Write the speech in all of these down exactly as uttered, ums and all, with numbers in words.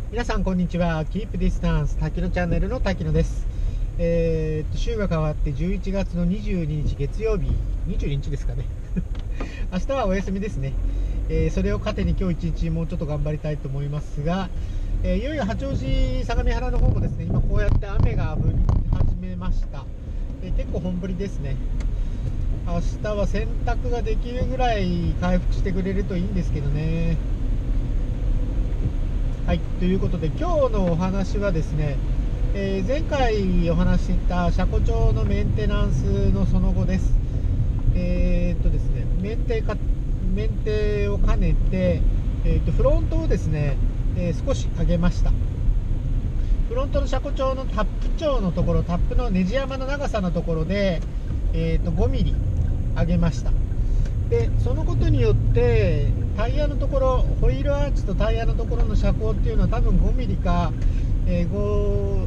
皆さんこんにちは。キープディスタンス滝野チャンネルの滝野です。えー、っと週が変わってじゅういちがつのにじゅうににち月曜日、にじゅうににちですかね。明日はお休みですね。えー、それを糧に今日一日もうちょっと頑張りたいと思いますが、えー、いよいよ八王子相模原の方もですね、今こうやって雨が降り始めました。えー、結構本降りですね。明日は洗濯ができるぐらい回復してくれるといいんですけどね。はい、ということで今日のお話はですね、えー、前回お話しした車庫帳のメンテナンスのその後です。えー、っとですね、メンテかメンテを兼ねて、えー、っとフロントをですね、えー、少し上げました。フロントの車庫帳のタップ長のところ、タップのネジ山の長さのところで、えー、っとごミリ上げました。でそのことによってタイヤのところ、ホイールアーチとタイヤのところの車高っていうのは多分ごミリか、えー、ご、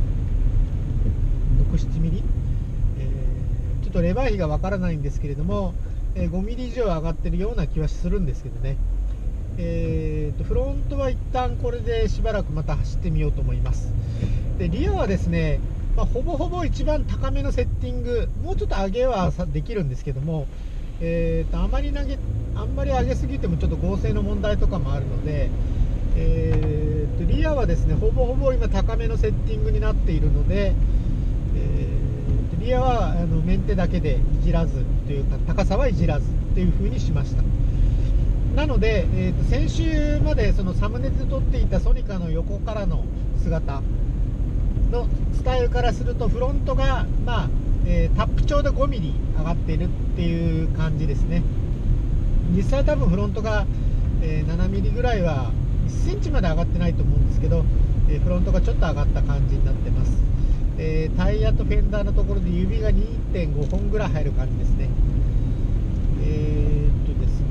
ろく、ななミリ、えー、ちょっとレバー比がわからないんですけれども、えー、ごミリ以上上がってるような気はするんですけどね。えーと、フロントは一旦これでしばらくまた走ってみようと思います。でリアはですね、まあ、ほぼほぼ一番高めのセッティング、もうちょっと上げはできるんですけども、えーと、あまり投げあんまり上げすぎてもちょっと合成の問題とかもあるので、えーと、リアはですねほぼほぼ今高めのセッティングになっているので、えーと、リアはあのメンテだけでいじらずというか高さはいじらずという風にしました。なので、えーと、先週までそのサムネで撮っていたソニカの横からの姿のスタイルからするとフロントが、まあえー、タップ調でごミリ上がっているっていう感じですね。実際多分フロントが、えー、ななミリぐらいはいっセンチまで上がってないと思うんですけど、えー、フロントがちょっと上がった感じになってます。えー、タイヤとフェンダーのところで指が にてんご 本ぐらい入る感じですね。えー、っとですね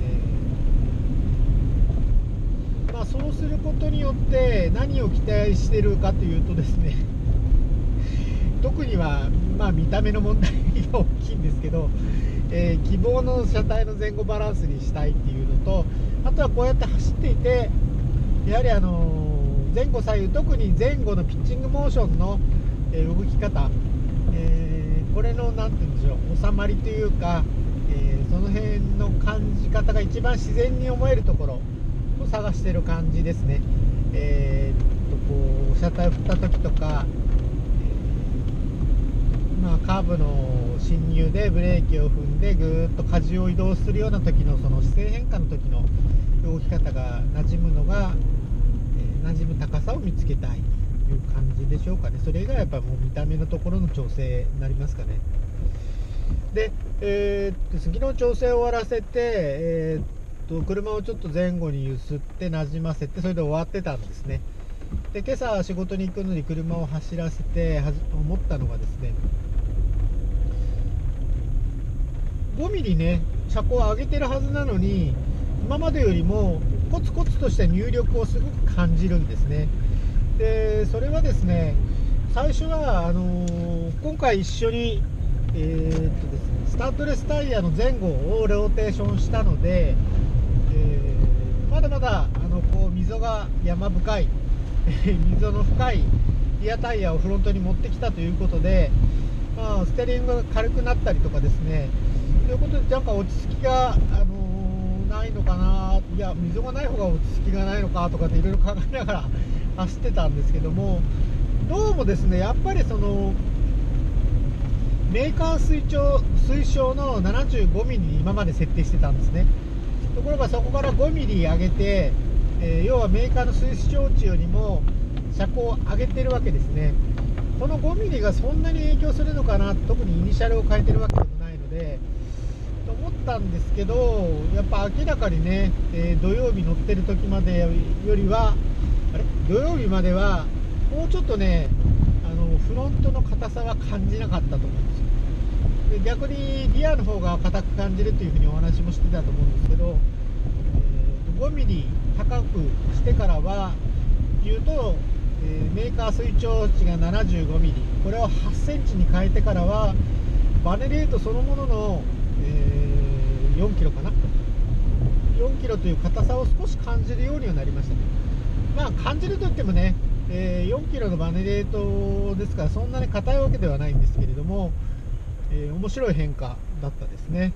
まあそうすることによって何を期待しているかというとですね特にはまあ見た目の問題が大きいんですけど、えー、希望の車体の前後バランスにしたいっていうのと、あとはこうやって走っていてやはりあのー、前後左右、特に前後のピッチングモーションの、えー、動き方、えー、これのなんて言うんでしょう、収まりというか、えー、その辺の感じ方が一番自然に思えるところを探している感じですね。えー、っとこう車体を振った時とか、まあ、カーブの進入でブレーキを踏んでぐーっと舵を移動するような時のその姿勢変化の時の動き方が馴染むのが、えー、馴染む高さを見つけたいという感じでしょうかね。それがやっぱもう見た目のところの調整になりますかね。で、えー、っと次の調整を終わらせて、えー、っと車をちょっと前後に揺すって馴染ませて、それで終わってたんですね。で今朝仕事に行くのに車を走らせて思ったのがですね、ごミリね車高を上げてるはずなのに今までよりもコツコツとした入力をすごく感じるんですね。でそれはですね、最初はあのー、今回一緒に、えー、っとですね、スタッドレスタイヤの前後をローテーションしたので、えー、まだまだあのこう溝が山深い溝の深いリアタイヤをフロントに持ってきたということで、まあ、ステリングが軽くなったりとかですね、ということでなんか落ち着きが、あのー、ないのかな、いや溝がない方が落ち着きがないのかとかっていろいろ考えながら走ってたんですけども、どうもですねやっぱりそのメーカー推奨推奨のななじゅうごミリに今まで設定してたんですね。ところがそこからごミリ上げて、えー、要はメーカーの推奨値よりも車高を上げてるわけですね。このごミリがそんなに影響するのかな、特にイニシャルを変えてるわけでもないのでと思ったんですけど、やっぱ明らかにね、えー、土曜日乗ってる時までよりはあれ土曜日まではもうちょっとね、あのフロントの硬さは感じなかったと思うんですよ。で逆にリアの方が硬く感じるというふうにお話もしてたと思うんですけど、えー、ごミリ高くしてからは言うと、えー、メーカー推奨値がななじゅうごミリ、これをはちセンチに変えてからはバネレートそのものの、えー、よんキロかな、よんキロという硬さを少し感じるようにはなりましたね。 まあ感じるといってもね、えー、よんキロのバネレートですからそんなに硬いわけではないんですけれども、えー、面白い変化だったですね。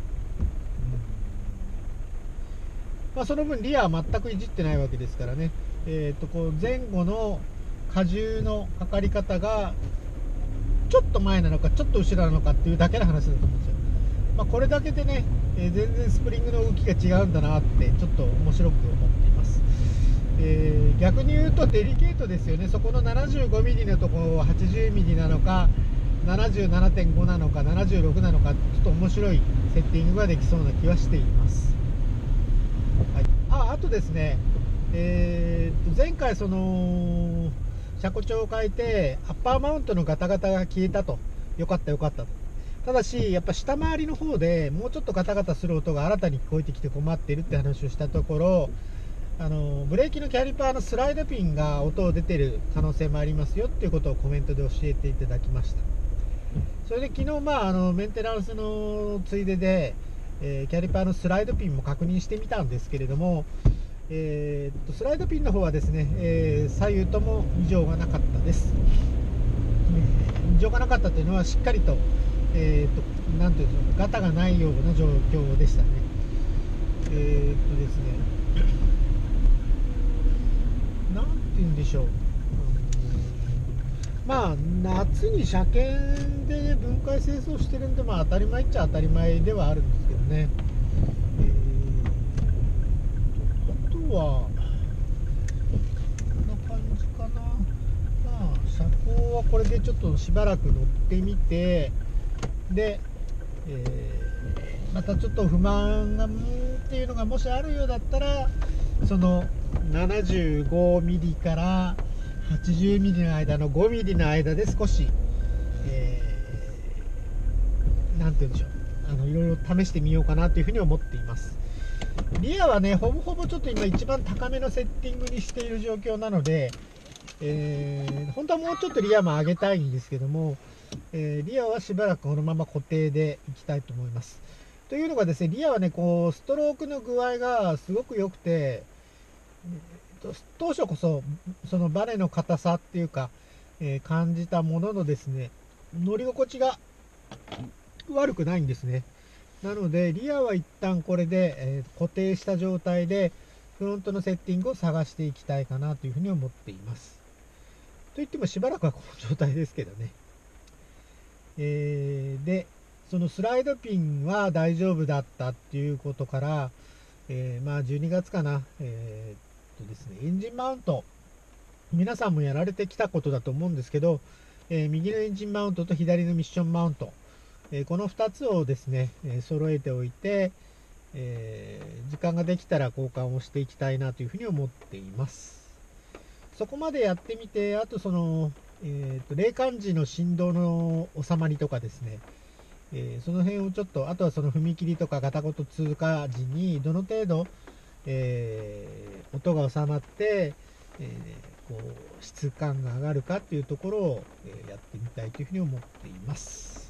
うん、まあ、その分リアは全くいじってないわけですからね、えー、とこう前後の荷重のかかり方がちょっと前なのかちょっと後ろなのかっていうだけの話だと思うんですよ。まあ、これだけでね、えー、全然スプリングの動きが違うんだなってちょっと面白く思っています。えー、逆に言うとデリケートですよね。そこの ななじゅうごミリ のところは はちじゅうミリ なのか ななじゅうななてんご なのかななじゅうろくなのか、ちょっと面白いセッティングができそうな気はしています。はい、ああとですね、えー、と前回その車庫帳を変えてアッパーマウントのガタガタが消えたと、よかったよかったと。ただしやっぱ下回りの方でもうちょっとガタガタする音が新たに聞こえてきて困っているって話をしたところ、あのブレーキのキャリパーのスライドピンが音を出てる可能性もありますよっていうことをコメントで教えていただきました。それで昨日、まあ、あのメンテナンスのついでで、えー、キャリパーのスライドピンも確認してみたんですけれども、えー、っとスライドピンの方はですね、えー、左右とも異常がなかったです。異常がなかったというのはしっかりと、えー、っとなんていうんでしょうか、ガタがないような状況でしたね。えー、っとですねなんて言うんでしょう、まあ夏に車検で分解清掃してるんで、まあ当たり前っちゃ当たり前ではあるんですけどね。えー、あとはこんな感じかな。まあ車高はこれでちょっとしばらく乗ってみて、で、えー、またちょっと不満がっていうのがもしあるようだったら、その ななじゅうごミリ からはちじゅうミリ の間のごミリの間で少し、えー、なんて言うんでしょう、あのいろいろ試してみようかなというふうに思っています。リアはね、ほぼほぼちょっと今一番高めのセッティングにしている状況なので、えー、本当はもうちょっとリアも上げたいんですけども、えー、リアはしばらくこのまま固定でいきたいと思います。というのがですね、リアはね、こうストロークの具合がすごく良くて、当初こそそのバネの硬さっていうか、えー、感じたもののですね、乗り心地が悪くないんですね。なのでリアは一旦これで、えー、固定した状態でフロントのセッティングを探していきたいかなというふうに思っています。といってもしばらくはこの状態ですけどね。えー、でそのスライドピンは大丈夫だったっていうことから、えー、まあじゅうにがつかな、えーですね、エンジンマウント、皆さんもやられてきたことだと思うんですけど、えー、右のエンジンマウントと左のミッションマウント、えー、このふたつをですね、えー、揃えておいて、えー、時間ができたら交換をしていきたいなというふうに思っています。そこまでやってみて、あとその、えーと、冷感時の振動の収まりとかですね、えー、その辺をちょっと、あとはその踏切とかガタゴト通過時にどの程度えー、音が収まって、えー、こう質感が上がるかっていうところを、えー、やってみたいというふうに思っています。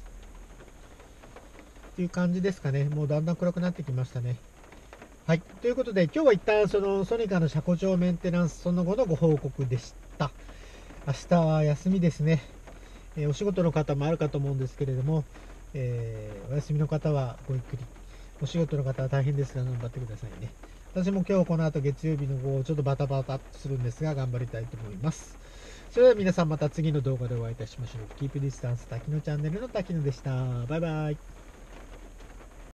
という感じですかね。もうだんだん暗くなってきましたね。はい。ということで、今日は一旦そのソニカの車庫帳メンテナンスその後のご報告でした。明日は休みですね。えー、お仕事の方もあるかと思うんですけれども、えー、お休みの方はごゆっくり。お仕事の方は大変ですが頑張ってくださいね。私も今日この後月曜日の午後ちょっとバタバタするんですが頑張りたいと思います。それでは皆さんまた次の動画でお会いいたしましょう。Keep Distance 滝野チャンネルの滝野でした。バイバイ。